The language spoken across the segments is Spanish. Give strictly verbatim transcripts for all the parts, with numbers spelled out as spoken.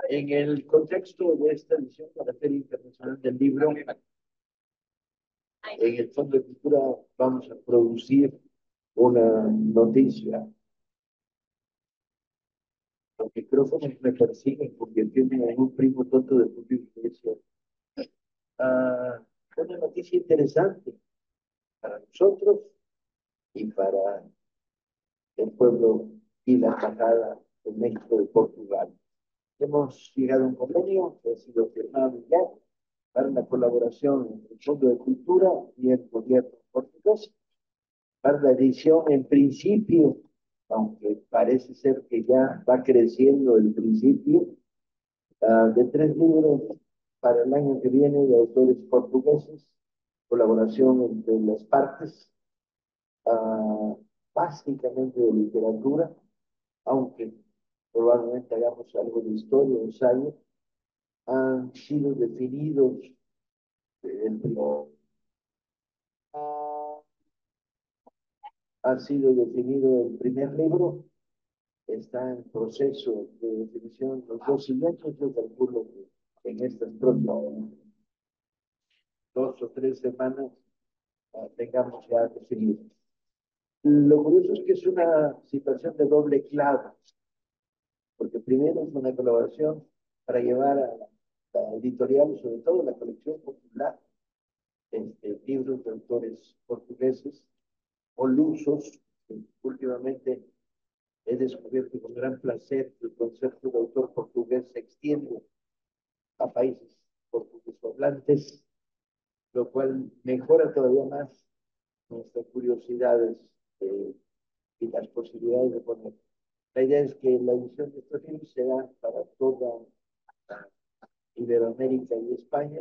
En el contexto de esta edición de la Feria Internacional del Libro, en el Fondo de Cultura vamos a producir una noticia. Los micrófonos me persiguen porque tienen un primo tonto de Julio Iglesias. Ah, una noticia interesante para nosotros y para el pueblo y la embajada de México de Portugal. Hemos llegado a un convenio que ha sido firmado ya para la colaboración entre el Fondo de Cultura y el gobierno portugués, para la edición en principio, aunque parece ser que ya va creciendo el principio, uh, de tres libros para el año que viene de autores portugueses, colaboración entre las partes, uh, básicamente de literatura, aunque probablemente hagamos algo de historia, ensayo, han sido definidos el primer, ha sido definido el primer libro, está en proceso de definición los dos siguientes. Yo calculo que en estas próximas dos o tres semanas uh, tengamos ya definido. Lo curioso es que es una situación de doble clave, porque primero es una colaboración para llevar a la editorial, sobre todo la colección popular, este, libros de autores portugueses o lusos. Últimamente he descubierto con gran placer que el concepto de autor portugués se extiende a países portugueses hablantes, lo cual mejora todavía más nuestras curiosidades eh, y las posibilidades de poner. La idea es que la edición de estos libros será para toda Iberoamérica y España.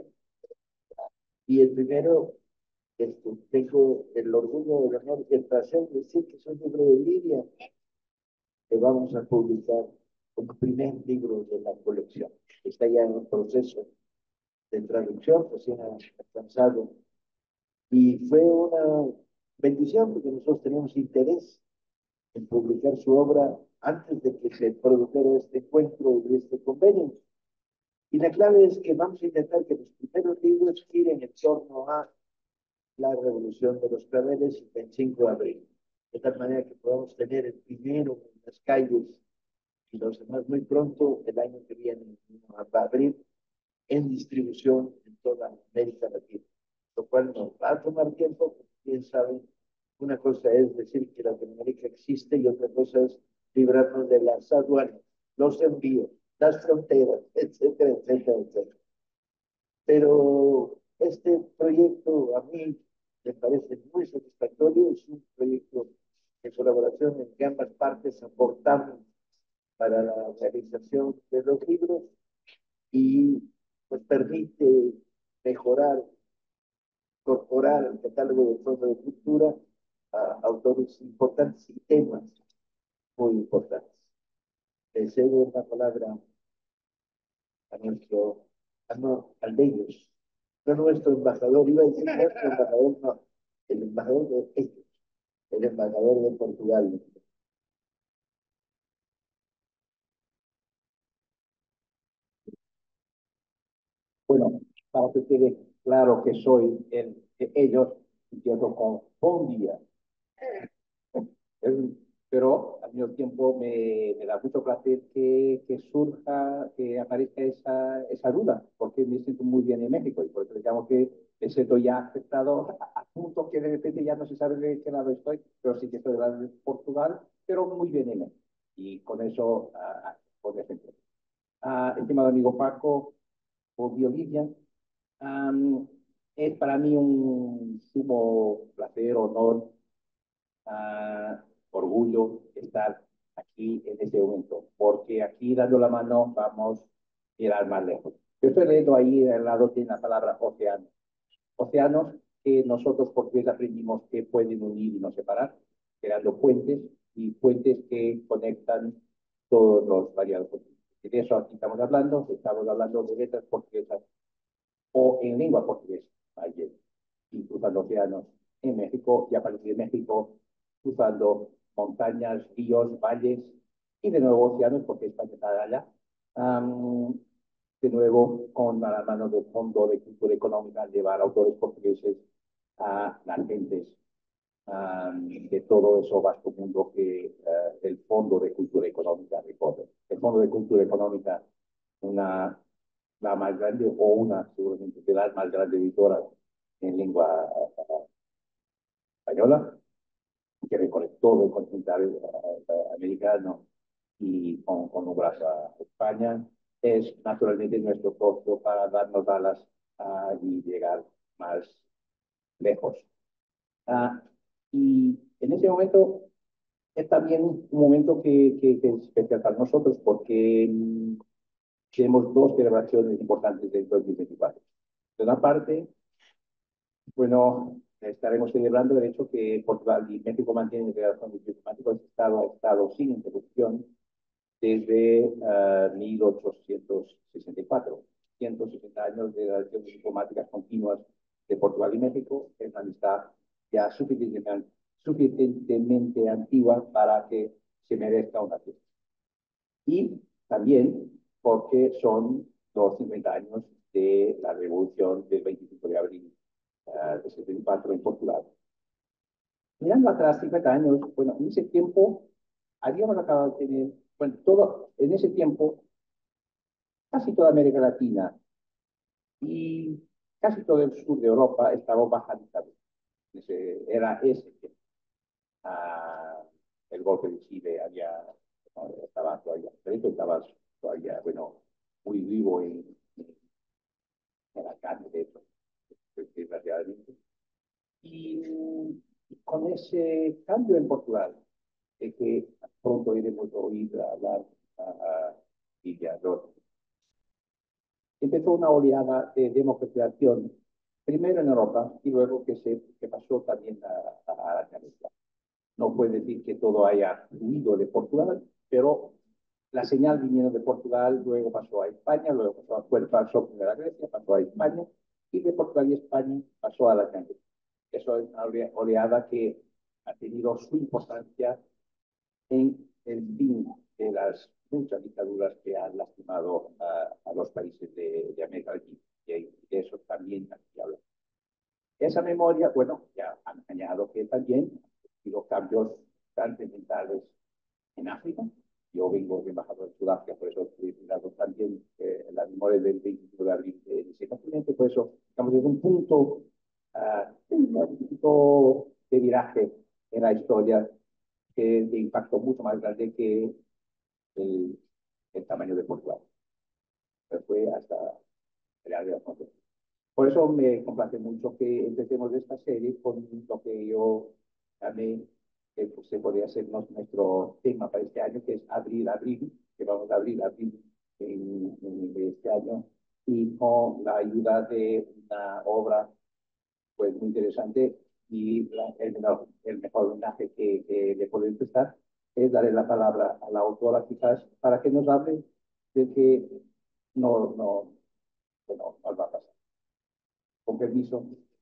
Y el primero, este, tengo el orgullo, el honor y el placer de decir que es un libro de Lidia, que vamos a publicar como primer libro de la colección. Está ya en un proceso de traducción, recién ha alcanzado. Y fue una bendición porque nosotros teníamos interés en publicar su obra antes de que se produjera este encuentro y este convenio. Y la clave es que vamos a intentar que los primeros libros giren en torno a la Revolución de los Claveles el veinticinco de abril, de tal manera que podamos tener el primero en las calles y los demás muy pronto, el año que viene, va a abrir en distribución en toda América Latina, lo cual nos va a tomar tiempo, porque quién sabe, una cosa es decir que Latinoamérica existe y otra cosa es librarnos de las aduanas, los envíos, las fronteras, etcétera, etcétera, etcétera. Pero este proyecto a mí me parece muy satisfactorio, es un proyecto de colaboración en que ambas partes aportamos para la realización de los libros y nos permite mejorar, incorporar al catálogo del Fondo de Cultura a autores importantes y temas muy importantes. Le cedo una palabra a nuestro, a no, al de ellos, no nuestro embajador, iba a decir nuestro embajador, no, el embajador de ellos, el embajador de Portugal. Bueno, para que quede claro que soy el de ellos, empiezo con buen día. Es- pero al mismo tiempo me, me da mucho placer que, que surja, que aparezca esa, esa duda, porque me siento muy bien en México y por eso digamos que me siento ya afectado a, a punto que de repente ya no se sabe de qué lado estoy, pero sí que estoy del lado de Portugal, pero muy bien en México. Y con eso, uh, por ejemplo. Uh, estimado amigo Paco, o Olivia, um, es para mí un sumo placer, honor, uh, orgullo estar aquí en este momento, porque aquí dando la mano vamos a ir más lejos. Yo estoy leyendo ahí al lado tiene la palabra océano. Océanos que nosotros portugueses aprendimos que pueden unir y no separar, creando puentes y puentes que conectan todos los variados continentes. De eso aquí estamos hablando, estamos hablando de letras portuguesas o en lengua portuguesa, ayer, y cruzando océanos en México, y a partir de México cruzando montañas, ríos, valles, y de nuevo océanos, porque España está allá, Um, de nuevo, con la mano del Fondo de Cultura Económica, llevar autores portugueses a las gentes um, de todo eso vasto mundo que uh, el Fondo de Cultura Económica recorre. El Fondo de Cultura Económica, una, la más grande o una seguramente de las más grandes editoras en lengua uh, española, que recorre todo el continente uh, americano y con, con obras a España, es naturalmente nuestro costo para darnos alas uh, y llegar más lejos. Uh, y en ese momento es también un momento que, que, que es especial para nosotros porque mmm, tenemos dos celebraciones importantes del dos mil veinticuatro. De una parte, bueno, estaremos celebrando el hecho que Portugal y México mantienen relaciones diplomáticas de Estado a Estado sin interrupción desde uh, mil ochocientos sesenta y cuatro. ciento sesenta años de relaciones diplomáticas continuas de Portugal y México, es una amistad ya suficientemente, suficientemente antigua para que se merezca una fiesta. Y también porque son los cincuenta años de la revolución del veinticinco de abril uh, de setenta y cuatro en Portugal. Mirando atrás, cincuenta años, bueno, en ese tiempo habíamos acabado de tener, bueno, todo, en ese tiempo, casi toda América Latina y casi todo el sur de Europa estaba baja dictadura. Ese, era ese tiempo. Ah, el golpe de Chile había, no, estaba todavía, pero estaba todavía, bueno, muy vivo en, en la carne, de hecho, desgraciadamente. Y, y con ese cambio en Portugal, de que pronto iremos a oír hablar a Lidia Roth, empezó una oleada de democratización, primero en Europa y luego que, se, que pasó también a, a, a América. No puede decir que todo haya fluido de Portugal, pero la señal viniendo de Portugal, luego pasó a España, luego pasó, a, bueno, pasó primero a Grecia, pasó a España, y de Portugal y España pasó a Latinoamérica. Eso es una oleada que ha tenido su importancia en el fin de las muchas dictaduras que han lastimado a, a los países de, de América Latina. Y de eso también aquí habla. Esa memoria, bueno, ya han añadido que también ha habido cambios trascendentales en África. Yo vengo de embajador de Sudáfrica, por eso estoy mirando también eh, la memoria del veinticinco de abril de ese continente. Por eso, estamos en un punto, uh, un punto de viraje en la historia que de impacto mucho más grande que el, el tamaño de Portugal. Pero fue hasta el área de la. Por eso me complace mucho que empecemos esta serie con lo que yo llamé, que pues, se podría ser nuestro tema para este año, que es Abril, Abril, que vamos a abrir Abril en, en este año, y con la ayuda de una obra pues muy interesante y la, el, menor, el mejor homenaje que, que le puedo empezar es darle la palabra a la autora quizás para que nos hable de que no, no, que no nos va a pasar. Con permiso.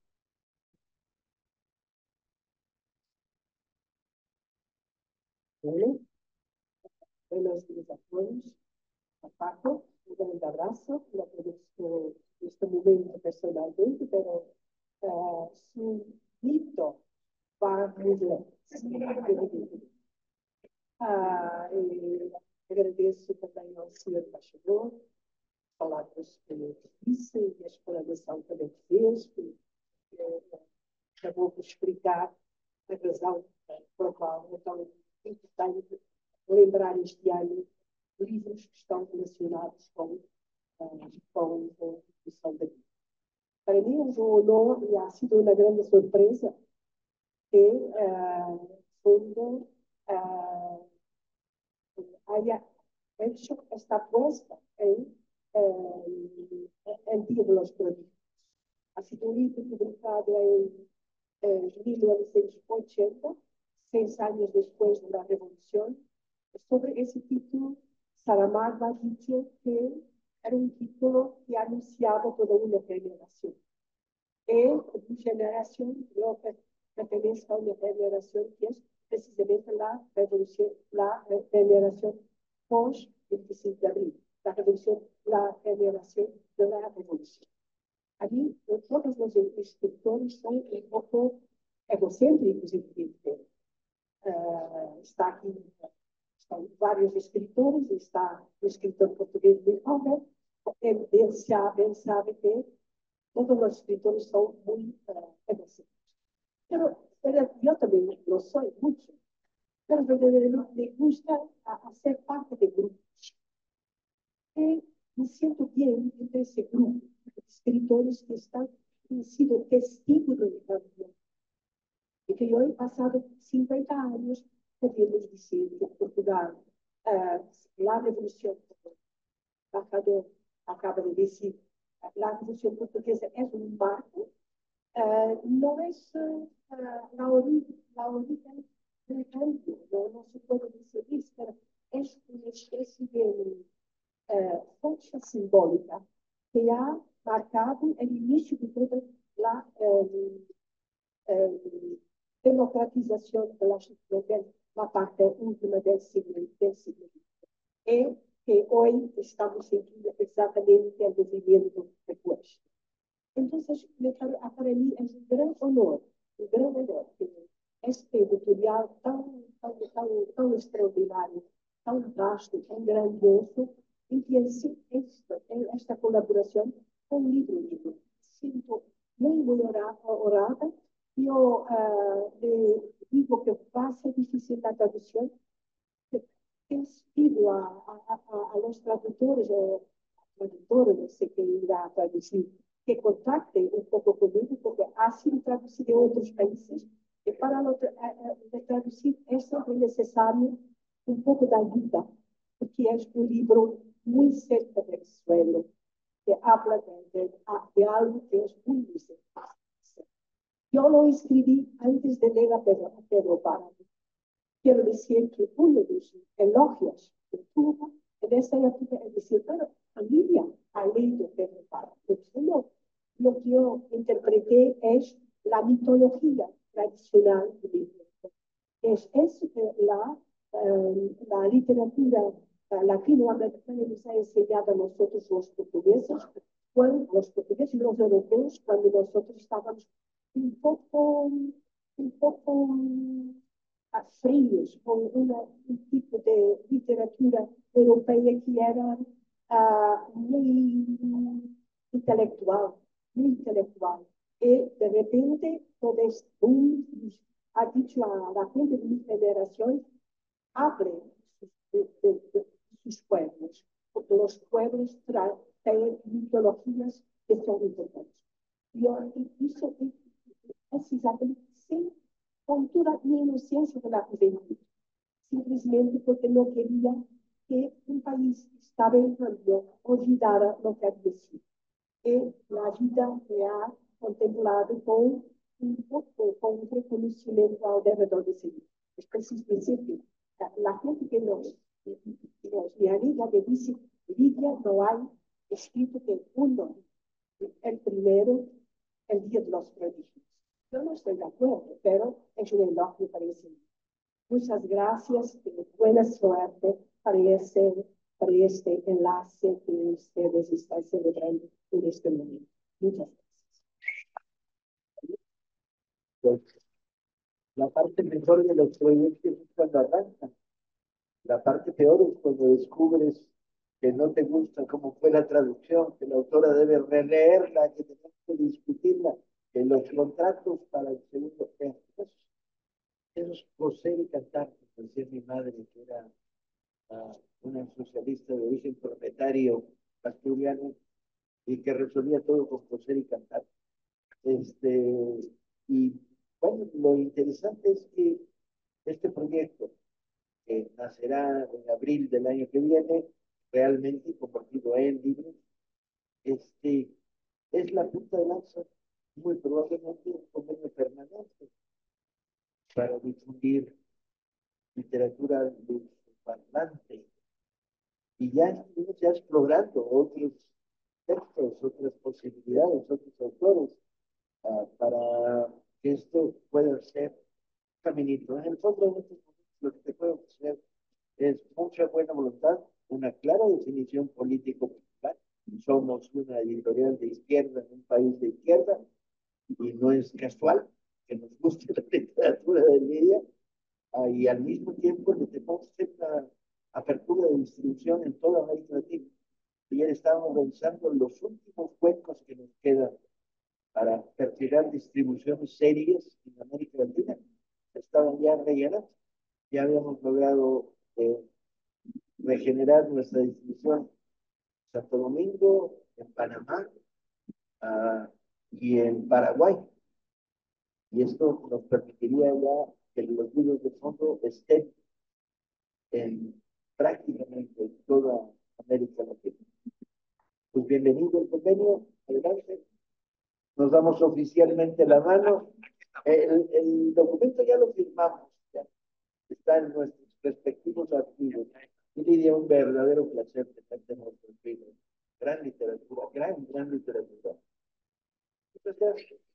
Bueno, buenos días a todos. A Paco, un grande abrazo. Lo conozco en este momento personalmente, pero uh, su mito va muy lejos. Ah, e agradeço também ao senhor embaixador, as palavras que disse e a explanação que também fez, que acabou por explicar a razão pela qual é tão importante lembrar este ano livros que estão relacionados com, uh, com a Constituição da Vida. Para mim é um honor e ha sido uma grande surpresa que uh, fundo uh, haya hecho esta apuesta en uh, El Día de los Prodigos. Ha sido un libro publicado en, en mil novecientos ochenta, seis años después de la Revolución. Sobre ese título, Saramago ha dicho que era un título que anunciaba toda una generación. Y mi generación, yo pertenezco a una generación que es precisamente la revolución, la generación post veinticinco de abril. la revolución, la generación de la revolución. Allí todos los escritores son un poco egocéntricos, evidentemente. Uh, está aquí, están varios escritores, está el escritor portugués Luís Albert, él, él, sabe, él sabe que todos los escritores son muy uh, egocéntricos. Pero, pero yo también lo soy mucho, pero me gusta hacer parte de grupos. Y me siento bien entre ese grupo de escritores que están, han sido testigos del cambio. Y que yo he pasado cincuenta años, podemos decir, que Portugal, uh, la revolución, el embajador acaba de decir, la revolución portuguesa es un marco, uh, no es uh, la origen, la origen del cambio, no, no se puede decir eso, pero es una especie de uh, fecha simbólica que ha marcado el inicio de toda la um, um, democratización de la, de la parte última del siglo, del siglo y que hoy estamos sentindo exatamente el movimiento después. Entonces, para mí es un gran honor, un gran honor que este editorial tan, tan, tan, tan extraordinario, tan vasto, tan grandioso, empiece esta, esta colaboración con Libro Libro. Siento muy, muy honrada. Yo uh, le digo que va a ser difícil la traducción. Les pido a, a, a, a los traductores o traductores, no sé qué irá a traducir, que contacten un poco conmigo, porque ha sido traducido de otros países, y para lo, de traducir eso es necesario un poco de ayuda, porque es un libro muy cerca del suelo, que habla de, de, de algo que es muy necesario. Yo lo escribí antes de leer a Pedro, a Pedro Páramo. Quiero decir que uno de los elogios que tuvo en esa época es decir, bueno, familia ha leído Pedro Páramo. No, lo que yo interpreté es la mitología tradicional de México. Es, es la, um, la literatura uh, latinoamericana que nos ha enseñado a nosotros los portugueses, cuando, los portugueses y los europeos, cuando nosotros estábamos un poco, un poco um, fríos con una, un tipo de literatura europea que era uh, muy intelectual, muy intelectual. Y de repente todo este boom ha dicho a la gente de mi generación, abre sus, de, de, de, sus pueblos, porque los pueblos traen mitologías que son importantes. Yo hizo precisamente sin con toda mi inocencia de la juventud, simplemente porque no quería que un país que estaba en cambio olvidara lo que había sido. Y la vida me ha contemplado con un poco, con un reconocimiento alrededor de ese libro. Es preciso decir que la, la gente que nos, nos, mi amiga me dice, Lidia, no hay escrito que uno, el primero, el día de los prodigios. Yo no estoy de acuerdo, pero es un elogio para ese libro. Muchas gracias y buena suerte para este, para este enlace que ustedes están celebrando en este momento. Muchas gracias. Pues, la parte mejor de los proyectos es cuando arrancan. La parte peor es cuando descubres que no te gusta cómo fue la traducción, que la autora debe releerla, que tenemos que discutirla, que los contratos para el segundo texto, eso es coser y cantar, como decía mi madre, que era uh, una socialista de origen proletario asturiano y que resolvía todo con coser y cantar. Este, y bueno, lo interesante es que este proyecto, que nacerá en abril del año que viene, realmente convertido en libros, este, es la punta de lanza, muy probablemente un convenio permanente para difundir literatura parlante. Y ya estuvimos ya explorando otros textos, otras posibilidades, otros autores, uh, para que esto pueda ser caminito. En el fondo, en estos momentos, lo que te puedo ofrecer es mucha buena voluntad, una clara definición político-popular. Somos una editorial de izquierda en un país de izquierda y no es casual que nos guste la literatura de Lidia, ah, y al mismo tiempo le tenemos una apertura de distribución en toda América Latina. Ayer estábamos revisando los últimos huecos que nos quedan para perfilar distribuciones serias en América Latina. Estaban ya rellenas, ya habíamos logrado eh, regenerar nuestra distribución en Santo Domingo, en Panamá uh, y en Paraguay. Y esto nos permitiría ya que los libros de fondo estén en prácticamente toda América Latina. Pues bienvenido al convenio, adelante. Nos damos oficialmente la mano. El, el documento ya lo firmamos, ya está en nuestros respectivos archivos. Y Lidia, un verdadero placer tenerte en nuestros libros. Gran literatura, gran, gran literatura. Muchas gracias.